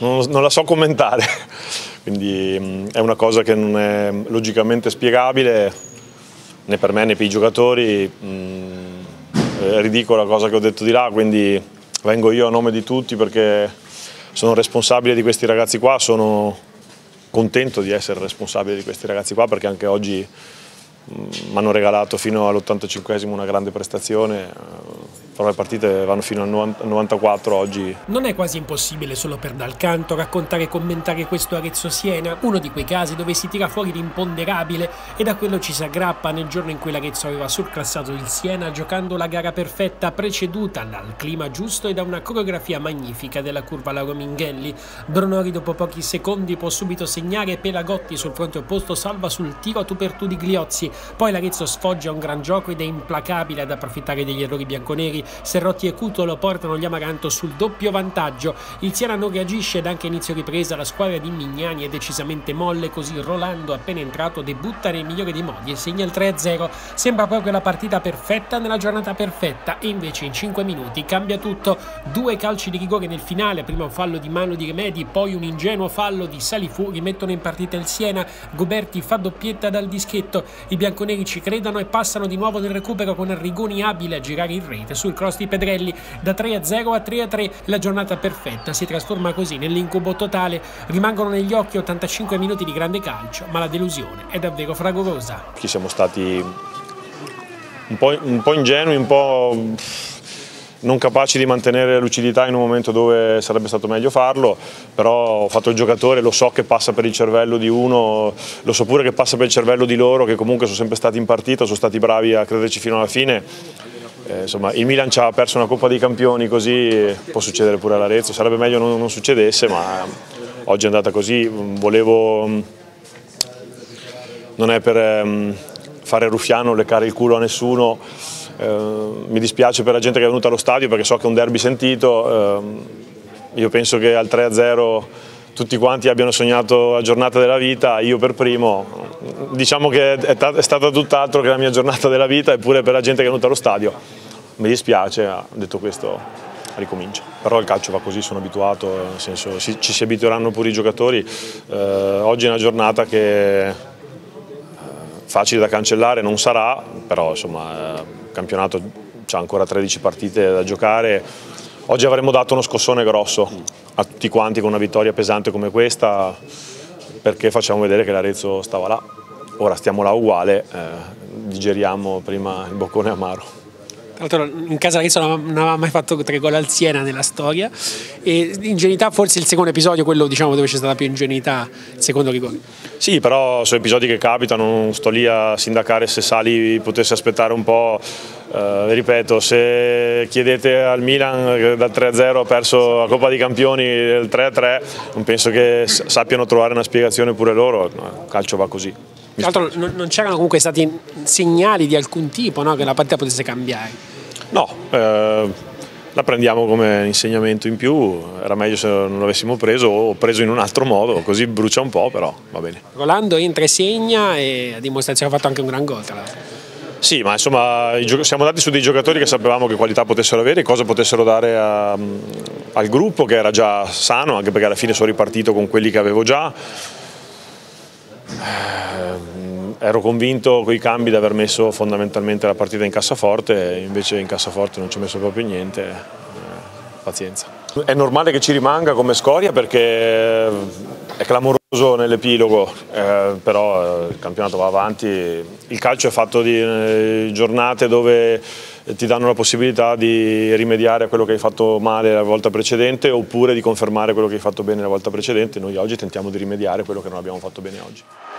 non la so commentare, quindi è una cosa che non è logicamente spiegabile né per me né per i giocatori. È ridicola la cosa che ho detto di là, quindi vengo io a nome di tutti perché sono responsabile di questi ragazzi qua, sono contento di essere responsabile di questi ragazzi qua perché anche oggi mi hanno regalato fino all'85esimo una grande prestazione, però le partite vanno fino al 94 oggi. Non è quasi impossibile solo per Dal Canto raccontare e commentare questo Arezzo-Siena, uno di quei casi dove si tira fuori l'imponderabile e da quello ci si aggrappa nel giorno in cui l'Arezzo aveva surclassato il Siena giocando la gara perfetta preceduta dal clima giusto e da una coreografia magnifica della curva Lauro Minghelli. Bronori dopo pochi secondi può subito segnare, Pelagotti sul fronte opposto salva sul tiro a tu per tu di Gliozzi, poi l'Arezzo sfoggia un gran gioco ed è implacabile ad approfittare degli errori bianconeri. Serrotti e Cutolo portano gli Amaranto sul doppio vantaggio. Il Siena non reagisce ed anche a inizio ripresa la squadra di Mignani è decisamente molle, così Rolando appena entrato debutta nel migliore dei modi e segna il 3-0. Sembra proprio la partita perfetta nella giornata perfetta e invece in 5 minuti cambia tutto. 2 calci di rigore nel finale, prima un fallo di mano di Remedi, poi un ingenuo fallo di Salifu, rimettono in partita il Siena. Goberti fa doppietta dal dischetto, i bianconeri ci credono e passano di nuovo nel recupero con Arrigoni abile a girare in rete sul cross di Pedrelli. Da 3-0 a 3-3 la giornata perfetta si trasforma così nell'incubo totale. Rimangono negli occhi 85 minuti di grande calcio, ma la delusione è davvero fragorosa. Ci siamo stati un po' ingenui, un po' non capaci di mantenere lucidità in un momento dove sarebbe stato meglio farlo, però ho fatto il giocatore, lo so che passa per il cervello di uno, lo so pure che passa per il cervello di loro che comunque sono sempre stati in partita, sono stati bravi a crederci fino alla fine. Insomma, il Milan ci ha perso una Coppa dei Campioni, così può succedere pure all'Arezzo, sarebbe meglio non succedesse, ma oggi è andata così. Non è per fare ruffiano, leccare il culo a nessuno, mi dispiace per la gente che è venuta allo stadio perché so che è un derby sentito, io penso che al 3-0 tutti quanti abbiano sognato la giornata della vita, io per primo, diciamo che è stata tutt'altro che la mia giornata della vita, eppure per la gente che è venuta allo stadio mi dispiace, detto questo ricomincia. Però il calcio va così, sono abituato, nel senso ci si abitueranno pure i giocatori, oggi è una giornata che facile da cancellare non sarà, però insomma il campionato c'ha ancora 13 partite da giocare. Oggi avremmo dato uno scossone grosso a tutti quanti con una vittoria pesante come questa, perché facciamo vedere che l'Arezzo stava là. Ora stiamo là uguale, digeriamo prima il boccone amaro. Tra l'altro in casa l'Arezzo non aveva mai fatto 3 gol al Siena nella storia e ingenuità forse il secondo episodio, quello diciamo dove c'è stata più ingenuità, il secondo rigore. Sì, però sono episodi che capitano, non sto lì a sindacare se Sali potesse aspettare un po'. Ripeto, se chiedete al Milan che dal 3-0 ha perso la Coppa dei Campioni il 3-3, non penso che sappiano trovare una spiegazione pure loro, il calcio va così. Tra l'altro non c'erano comunque stati segnali di alcun tipo, no, che la partita potesse cambiare? No, la prendiamo come insegnamento in più, era meglio se non l'avessimo preso o preso in un altro modo, così brucia un po', però va bene. Rolando entra e segna e a dimostrazione ha fatto anche un gran gol tra l'altro. Sì, ma insomma siamo andati su dei giocatori che sapevamo che qualità potessero avere e cosa potessero dare al gruppo, che era già sano, anche perché alla fine sono ripartito con quelli che avevo già. Ero convinto con i cambi di aver messo fondamentalmente la partita in cassaforte, invece in cassaforte non ci ho messo proprio niente, pazienza. È normale che ci rimanga come scoria perché è clamoroso nell'epilogo, però il campionato va avanti, il calcio è fatto di giornate dove ti danno la possibilità di rimediare a quello che hai fatto male la volta precedente oppure di confermare quello che hai fatto bene la volta precedente. Noi oggi tentiamo di rimediare quello che non abbiamo fatto bene oggi.